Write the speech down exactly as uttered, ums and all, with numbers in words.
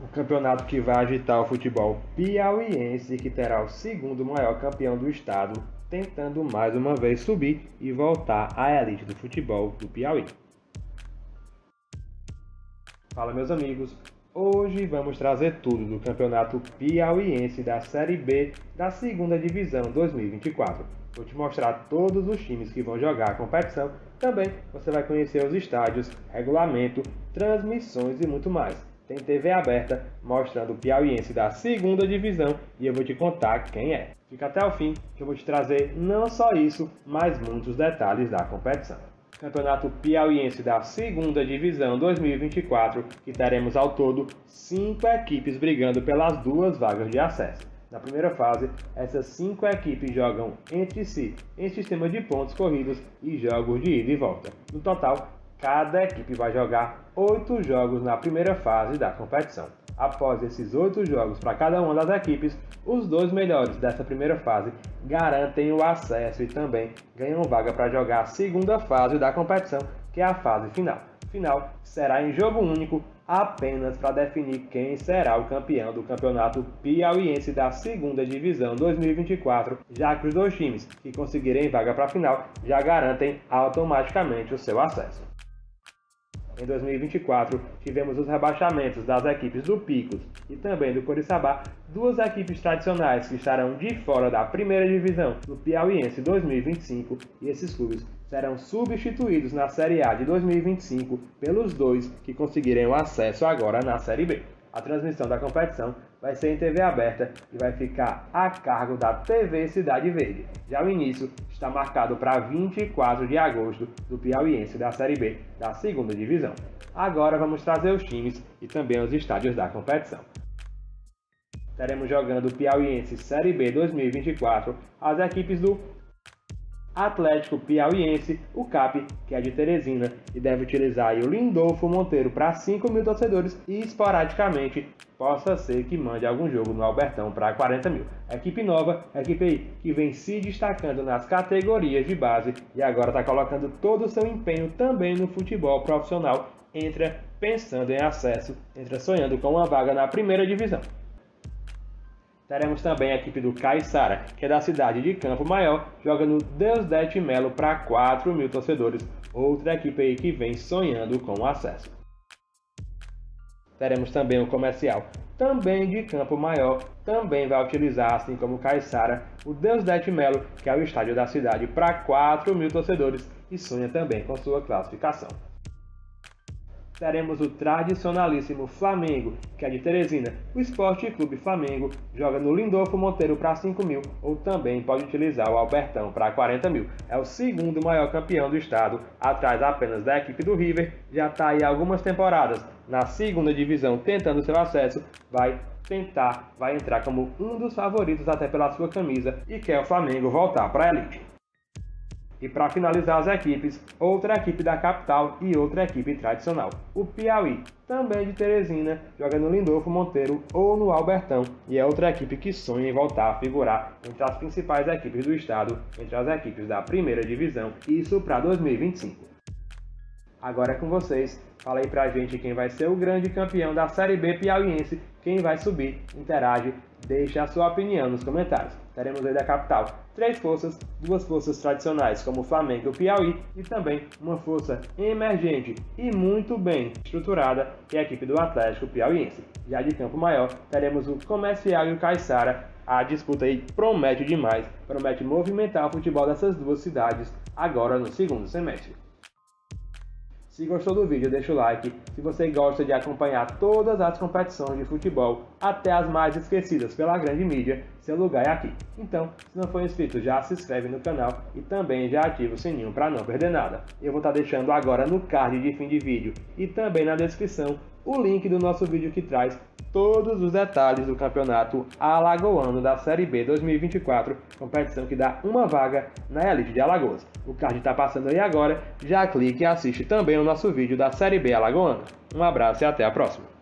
Um campeonato que vai agitar o futebol piauiense e que terá o segundo maior campeão do estado, tentando mais uma vez subir e voltar à elite do futebol do Piauí. Fala, meus amigos, hoje vamos trazer tudo do campeonato piauiense da Série B da segunda Divisão dois mil e vinte e quatro. Vou te mostrar todos os times que vão jogar a competição. Também você vai conhecer os estádios, regulamento, transmissões e muito mais. Tem T V aberta mostrando o piauiense da segunda divisão e eu vou te contar quem é. Fica até o fim que eu vou te trazer não só isso, mas muitos detalhes da competição. Campeonato piauiense da segunda divisão dois mil e vinte e quatro, que teremos ao todo cinco equipes brigando pelas duas vagas de acesso. Na primeira fase, essas cinco equipes jogam entre si em sistema de pontos corridos e jogos de ida e volta. No total, cada equipe vai jogar oito jogos na primeira fase da competição. Após esses oito jogos para cada uma das equipes, os dois melhores dessa primeira fase garantem o acesso e também ganham vaga para jogar a segunda fase da competição, que é a fase final. Final será em jogo único, apenas para definir quem será o campeão do campeonato piauiense da segunda divisão dois mil e vinte e quatro, já que os dois times que conseguirem vaga para a final já garantem automaticamente o seu acesso. Em dois mil e vinte e quatro, tivemos os rebaixamentos das equipes do Picos e também do Coriçaba, duas equipes tradicionais que estarão de fora da primeira divisão do Piauiense dois mil e vinte e cinco, e esses clubes serão substituídos na Série A de dois mil e vinte e cinco pelos dois que conseguirem o acesso agora na Série B. A transmissão da competição vai ser em T V aberta e vai ficar a cargo da T V Cidade Verde. Já o início está marcado para vinte e quatro de agosto do Piauiense da Série B da segunda divisão. Agora vamos trazer os times e também os estádios da competição. Teremos jogando o Piauiense Série B dois mil e vinte e quatro as equipes do Atlético Piauiense, o C A P, que é de Teresina, e deve utilizar aí o Lindolfo Monteiro para cinco mil torcedores e esporadicamente possa ser que mande algum jogo no Albertão para quarenta mil. Equipe nova, equipe aí que vem se destacando nas categorias de base e agora está colocando todo o seu empenho também no futebol profissional, entra pensando em acesso, entra sonhando com uma vaga na primeira divisão. Teremos também a equipe do Caiçara, que é da cidade de Campo Maior, joga no Deusdete Melo para quatro mil torcedores, outra equipe aí que vem sonhando com o acesso. Teremos também o Comercial, também de Campo Maior, também vai utilizar, assim como o Caiçara, o Deusdete Melo, que é o estádio da cidade, para quatro mil torcedores e sonha também com sua classificação. Teremos o tradicionalíssimo Flamengo, que é de Teresina. O Esporte Clube Flamengo joga no Lindolfo Monteiro para cinco mil, ou também pode utilizar o Albertão para quarenta mil. É o segundo maior campeão do estado, atrás apenas da equipe do River. Já está aí há algumas temporadas na segunda divisão tentando seu acesso, vai tentar, vai entrar como um dos favoritos até pela sua camisa e quer o Flamengo voltar para a elite. E para finalizar as equipes, outra equipe da capital e outra equipe tradicional. O Piauí, também de Teresina, joga no Lindolfo Monteiro ou no Albertão e é outra equipe que sonha em voltar a figurar entre as principais equipes do estado, entre as equipes da primeira divisão, isso para dois mil e vinte e cinco. Agora é com vocês, fala aí pra gente quem vai ser o grande campeão da Série B piauiense, quem vai subir, interage, deixe a sua opinião nos comentários. Teremos aí da capital três forças, duas forças tradicionais como o Flamengo e o Piauí e também uma força emergente e muito bem estruturada que é a equipe do Atlético Piauiense. Já de Campo Maior teremos o Comercial e o Caiçara. A disputa aí promete demais, promete movimentar o futebol dessas duas cidades agora no segundo semestre. Se gostou do vídeo, deixa o like. Se você gosta de acompanhar todas as competições de futebol, até as mais esquecidas pela grande mídia, seu lugar é aqui. Então, se não for inscrito, já se inscreve no canal e também já ativa o sininho para não perder nada. Eu vou estar deixando agora no card de fim de vídeo e também na descrição o link do nosso vídeo que traz todos os detalhes do campeonato alagoano da Série B dois mil e vinte e quatro, competição que dá uma vaga na elite de Alagoas. O card está passando aí agora, já clique e assiste também o nosso vídeo da Série B alagoana. Um abraço e até a próxima!